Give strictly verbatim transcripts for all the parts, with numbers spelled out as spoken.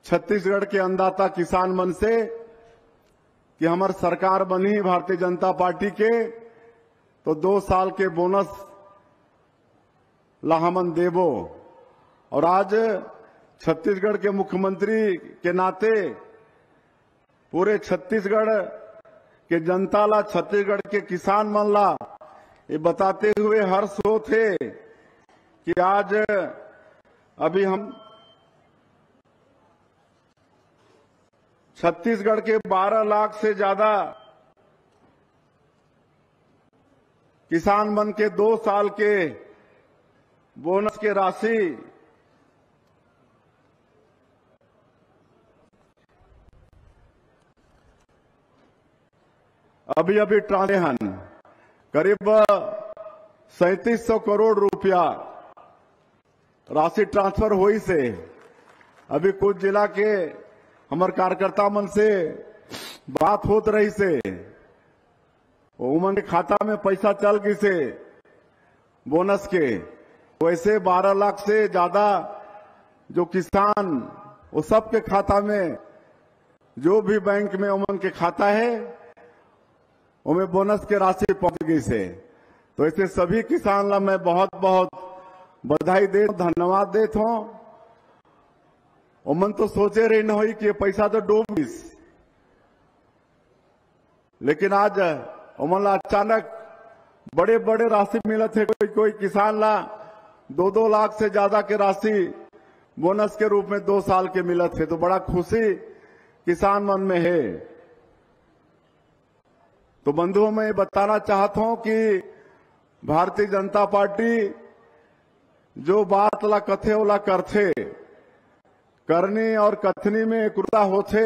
छत्तीसगढ़ के अन्नदाता किसान मन से कि हमार सरकार बनी भारतीय जनता पार्टी के तो दो साल के बोनस ला हमन देबो। और आज छत्तीसगढ़ के मुख्यमंत्री के नाते पूरे छत्तीसगढ़ के जनता ला, छत्तीसगढ़ के किसान मन ला ये बताते हुए हर्ष होते कि आज अभी हम छत्तीसगढ़ के बारह लाख से ज्यादा किसान मन के दो साल के बोनस के राशि अभी अभी ट्रांसफर करीब सैंतीस सौ करोड़ रुपया राशि ट्रांसफर हुई से अभी कुछ जिला के हमारे कार्यकर्ता मन से बात होत रही से उमन के खाता में पैसा चल गई से बोनस के। वैसे बारह लाख से ज्यादा जो किसान वो सबके खाता में जो भी बैंक में उमन के खाता है उनमें बोनस के राशि पहुंच गई से। तो ऐसे सभी किसान ला मैं बहुत बहुत बधाई दे धन्यवाद देता हूं। उमन तो सोचे रही न हुई कि ये पैसा तो डूब गई, लेकिन आज उमन ला अचानक बड़े बड़े राशि मिलत है। कोई कोई किसान ला दो दो लाख से ज्यादा के राशि बोनस के रूप में दो साल के मिलत है। तो बड़ा खुशी किसान मन में है। तो बंधुओं मैं बताना चाहता हूं कि भारतीय जनता पार्टी जो बात ला कथे ओला करथे, करनी और कथनी में एकता होथे।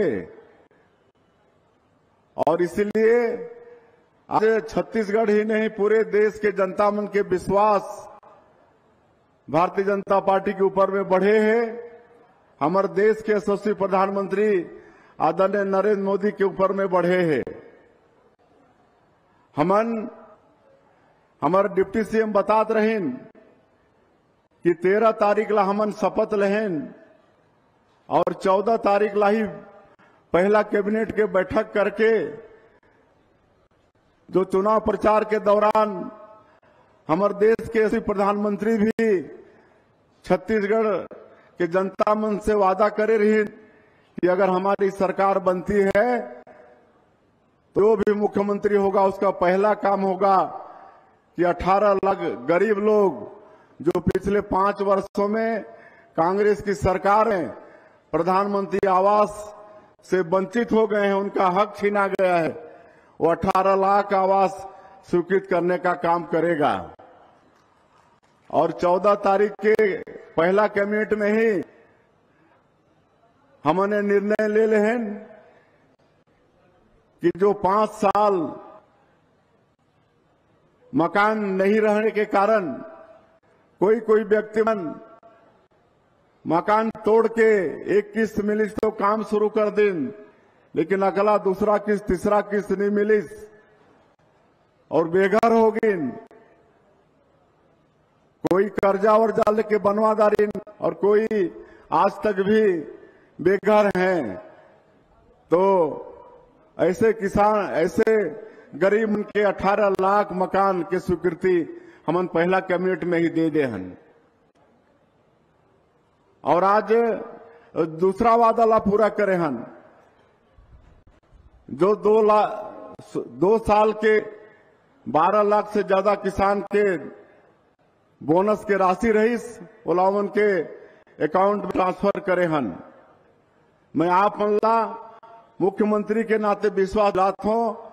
और इसलिए आज छत्तीसगढ़ ही नहीं पूरे देश के जनता मन के विश्वास भारतीय जनता पार्टी के ऊपर में बढ़े हैं। हमारे देश के यशस्वी प्रधानमंत्री आदरणीय नरेंद्र मोदी के ऊपर में बढ़े हैं। हमन हमारे डिप्टी सीएम बतात रहें कि तेरह तारीख ला हमन शपथ लेहन और चौदह तारीख ला ही पहला कैबिनेट के बैठक करके जो चुनाव प्रचार के दौरान हमारे देश के ऐसे प्रधानमंत्री भी छत्तीसगढ़ के जनता मन से वादा करे रही कि अगर हमारी सरकार बनती है तो जो भी मुख्यमंत्री होगा उसका पहला काम होगा कि अठारह लाख गरीब लोग जो पिछले पांच वर्षों में कांग्रेस की सरकार है प्रधानमंत्री आवास से वंचित हो गए हैं, उनका हक छीना गया है, वो अठारह लाख आवास स्वीकृत करने का काम करेगा। और चौदह तारीख के पहला कैबिनेट में ही हमने निर्णय ले ले हैं कि जो पांच साल मकान नहीं रहने के कारण कोई कोई व्यक्ति मन मकान तोड़ के एक किस्त मिली तो काम शुरू कर दिन, लेकिन अगला दूसरा किस्त तीसरा किस्त नहीं मिली और बेघर हो गई। कोई कर्जा वर्जा लेके बनवा दारी और कोई आज तक भी बेघर हैं। तो ऐसे किसान ऐसे गरीब के अठारह लाख मकान के स्वीकृति हमन पहला कैबिनेट में ही दे दे हन। और आज दूसरा वादा ला पूरा करे हन। जो दो लाख दो साल के बारह लाख से ज्यादा किसान के बोनस के राशि रही ओलावन के अकाउंट में ट्रांसफर करे हन। मैं आप ला मुख्यमंत्री के नाते विश्वास दिलाता हूं